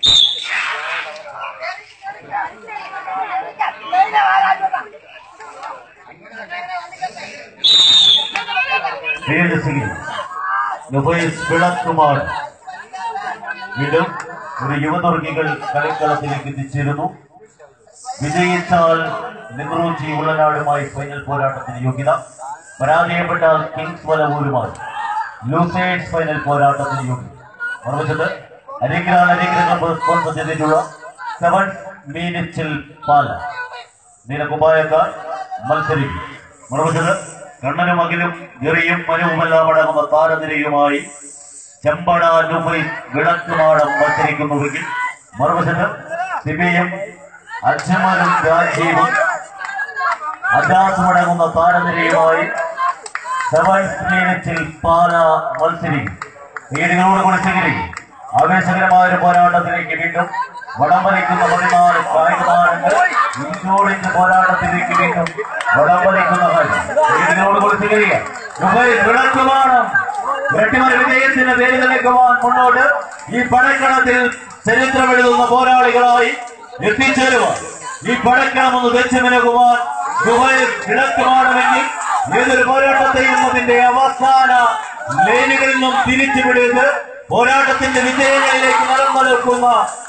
വിളക്കുമാർ വീണ്ടും ഒരു യുവതുർഗികൾ കളിക്കളത്തിലേക്ക് എത്തിച്ചേരുന്നു. വിജയിച്ചാൽ നെഹ്റുജി ഉള്ളനാടുമായി ഫൈനൽ പോരാട്ടത്തിന് യോഗ്യത, പരാജയപ്പെട്ടാൽ കിങ്സ് വലവൂരുമായി ലൂസേഴ്സ് ഫൈനൽ പോരാട്ടത്തിന് യോഗ്യത. മറുവശത്ത് അരിഗ്രഹങ്ങൾ സ്പോൺസർ ചെയ്തിട്ടുള്ള 7 മീനിച്ചിൽ പാല നീലകുമ്പായക്കാർ മത്സരിക്കും. മറുവശത്ത് കണ്ണനും അഖിലും ഗിറിയും മനുവുമെല്ലാം അടങ്ങുന്ന താരനിരയുമായി ചെമ്പട ലുഫൈസ് വിളക്കുമാടം മത്സരിക്കുന്നുവെങ്കിൽ മറുവശത്ത് സിബിയും അജ്മലും രാജീവും അജാസുമടങ്ങുന്ന താരനിരയുമായി 7 മീനിച്ചിൽ പാല മത്സരിക്കും. പേരുകളോട് കുളിച്ചെങ്കിലും ആവേശകരമായ ഒരു പോരാട്ടത്തിലേക്ക് വീണ്ടും വടം വലിക്കുന്ന 14 കായിക താരങ്ങൾ ഇഞ്ചോടിഞ്ച് പോരാട്ടത്തിലേക്ക് വീണ്ടും വടം വലിക്കുന്ന പേരുകളോട് കുളിച്ചെങ്കിലും വിളക്കുമാടം ഇരട്ടിമല വിജയത്തിന്റെ പേരുകളേക്കുവാൻ മുന്നോട്ട് ഈ പടക്കളത്തിൽ ചരിത്രമെഴുതുന്ന പോരാളികളായി എത്തിച്ചേരുവാൻ ഈ പടക്കളം ഒന്ന് വെച്ച് മിനുകുവാൻ വിളക്കുമാടമെങ്കിൽ ഏതൊരു പോരാട്ടത്തെയും അതിന്റെ അവസാന ലൈനുകളിൽ നിന്നും തിരിച്ചുവിടുന്നത് പോരാട്ടത്തിന്റെ വിജയങ്ങളിലേക്ക് നടന്നു നിൽക്കുന്ന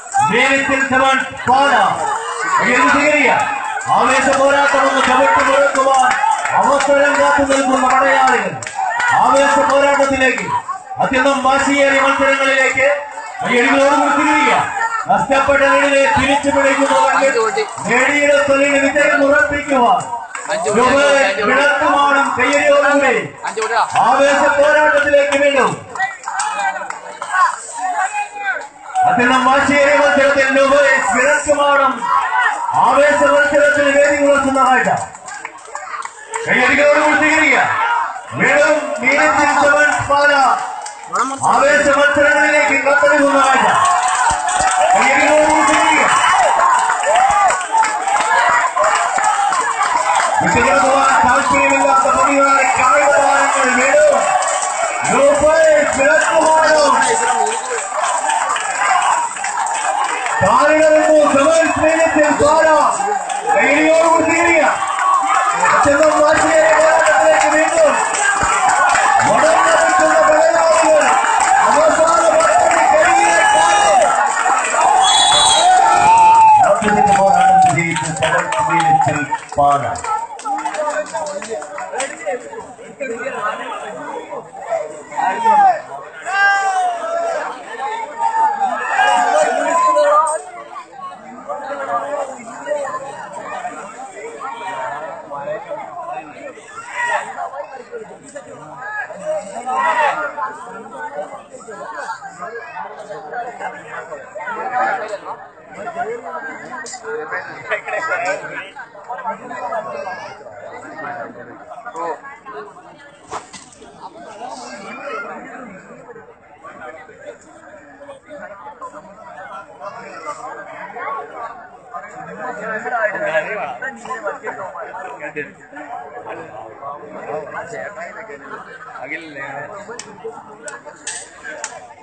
ആവേശ പോരാട്ടം ഒന്ന് ചവിട്ടി മുഴക്കുവാൻ അവസരം കാത്തു നിൽക്കുന്ന പടയാളികൾ ആവേശ പോരാട്ടത്തിലേക്ക് അത്യന്തം വാശിയേറിയ മത്സരങ്ങളിലേക്ക് നഷ്ടപ്പെട്ട നേടിനെ തിരിച്ചു പിടിക്കുന്നവർക്ക് നേടിയുടെ തൊഴിലിന് വിജയം ഉറപ്പിക്കുവാൻ വിളക്കുമാടം കയ്യടിയോടുകൂടി ആവേശ പോരാട്ടത്തിലേക്ക് വീണ്ടും അത്യന്തം വാശിയേറിയ മത്സരത്തിൽ വിളക്കുമാടം ആവേശ മത്സരത്തിന് വേദി ഉയർത്തുന്ന കാഴ്ച കയ്യടികളോടുകൂടി സ്വീകരിക്കുക. വീണ്ടും മീനത്തിൽ പാല ആവേശ മത്സരങ്ങളിലേക്ക് കത്തടിക്കുന്ന കാഴ്ച കയ്യടികളോടുകൂടി സ്വീകരിക്കുക. വിട്ടുകിടക്കുവാൻ താല്പര്യമില്ലാത്ത പതിവായ കായിക താരങ്ങൾ വീണ്ടും വിളക്കുമാടം താരങ്ങളെന്നു സമയത്തിൽ പാല കയ്യടിയോടുകൂടി സ്വീകരിക്കുക. അത്യന്തം വാശിയേറിയ പോരാട്ടത്തിലേക്ക് വീണ്ടും വടംവലിക്കുന്ന പടയാളികൾ അവസാന പോരാട്ടം വിജയിച്ച് സമയത്തിൽ പാല അഖിൽ